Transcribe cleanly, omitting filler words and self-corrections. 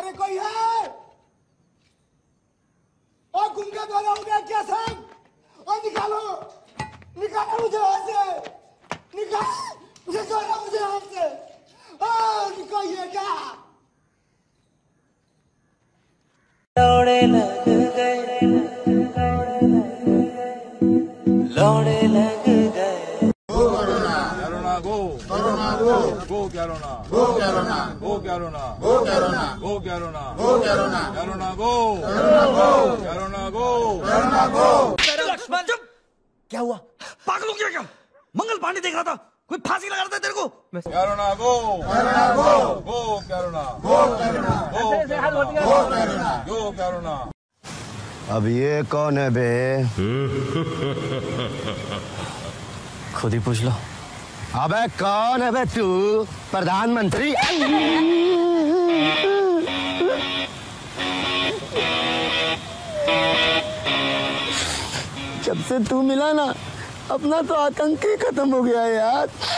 अरे कोई है? और गुंगा द्वारा हो गया क्या सब? और निकालो मुझे यहाँ से, मुझे छोड़ो मुझे यहाँ से। निकालिए क्या? लौड़े लग गए, लौड़े लग गए। Go corona go, corona go, go corona, go corona, go corona, go corona, go corona, go corona, corona go, corona go, corona go, corona go. चुप! क्या हुआ? पागल हो गया क्या? मंगल पांडे देख रहा था, कोई फांसी लगा रहा था तेरे को? Corona go, corona go, go corona, go corona, go corona, go corona. अब ये कौन है बे? खुद ही पूछ लो। अबे कौन है बे तू? प्रधानमंत्री? जब से तू मिला ना, अपना तो आतंक ही खत्म हो गया यार।